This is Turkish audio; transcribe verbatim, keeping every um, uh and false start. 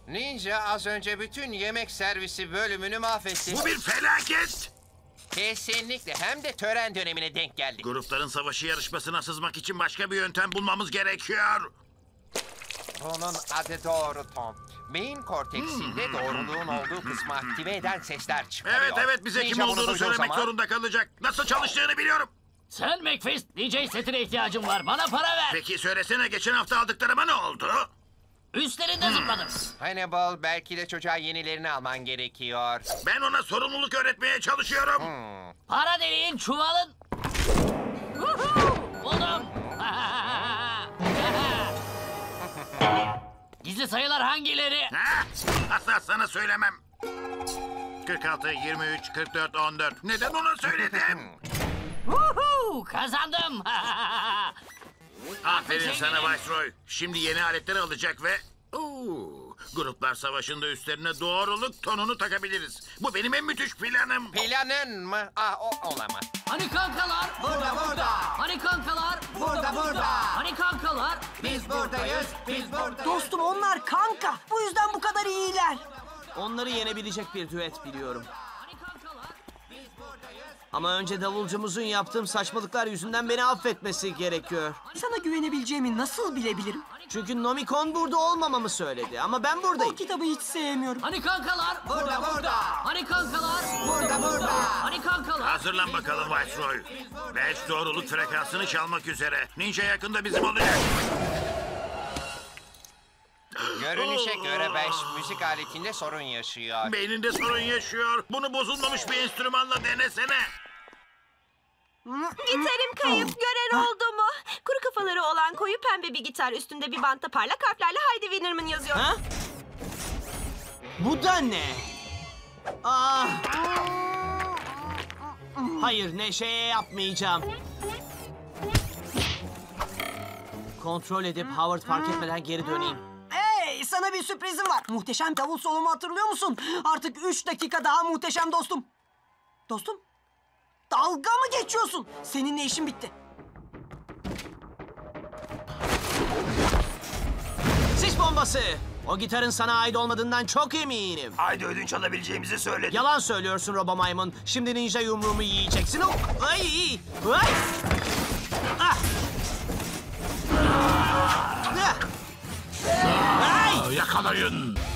Ninja az önce bütün yemek servisi bölümünü mahvetti. Bu bir felaket. Kesinlikle, hem de tören dönemine denk geldik. Grupların savaşı yarışmasına sızmak için başka bir yöntem bulmamız gerekiyor. Bunun adı doğru Tom. Beyin korteksinde doğruluğun olduğu kısmı aktive eden sesler çıkarıyor. Evet evet bize Ninja kim bunu olduğunu duyduğu söylemek zaman- zorunda kalacak. Nasıl çalıştığını biliyorum. Sen McFist, D J setine ihtiyacım var. Bana para ver. Peki söylesene geçen hafta aldıklarıma ne oldu? Üstlerinde zıpladım. Hannibal, belki de çocuğa yenilerini alman gerekiyor. Ben ona sorumluluk öğretmeye çalışıyorum. Para deyin çuvalın. Woohoo! Buldum. Gizli sayılar hangileri? Ha? Asla sana söylemem. kırk altı, yirmi üç, kırk dört, on dört. Neden ona söyledim? Woohoo! Kazandım. Aferin sana Viceroy. Şimdi yeni aletleri alacak ve... Oo, gruplar savaşında üstlerine doğruluk tonunu takabiliriz. Bu benim en müthiş planım. Planın mı? Ah, o olamaz. Hani kankalar? Burada burada. Hani kankalar? Burada burada. Hani kankalar? Biz buradayız. Biz buradayız. Dostum onlar kanka. Bu yüzden bu kadar iyiler. Onları yenebilecek bir düet biliyorum. Hani kankalar? Ama önce davulcumuzun yaptığım saçmalıklar yüzünden beni affetmesi gerekiyor. Sana güvenebileceğimi nasıl bilebilirim? Çünkü Nomikon burada olmamamı söyledi ama ben O buradayım. kitabı hiç sevmiyorum. Hani kankalar? Burada burada. Hani kankalar? Burada burada. Hani kankalar? Hazırlan bakalım Viceroy. Beş doğruluk frekansını çalmak üzere. Ninja yakında bizim olacak. Görünüşe göre beş müzik aletinde sorun yaşıyor. Beyninde sorun yaşıyor. Bunu bozulmamış bir enstrümanla denesene. Gitarım kayıp, gören oldu mu? Kuru kafaları olan koyu pembe bir gitar, üstünde bir bantta parlak harflerle Heidi Winnerman yazıyor. Ha? Bu da ne? Ah! Hayır Neşe'ye yapmayacağım. Kontrol edip Howard fark etmeden geri döneyim. Hey, sana bir sürprizim var. Muhteşem davul solomu hatırlıyor musun? Artık üç dakika daha muhteşem dostum. Dostum? Dalga mı geçiyorsun? Seninle işim bitti. Sis bombası! O gitarın sana ait olmadığından çok eminim. Haydi ödünç alabileceğimizi söyledi. Yalan söylüyorsun Robo Maymun. Şimdi ninja yumruğumu yiyeceksin. Oh! Ay! Ay! Ah! Ah! Ay! Yakalayın.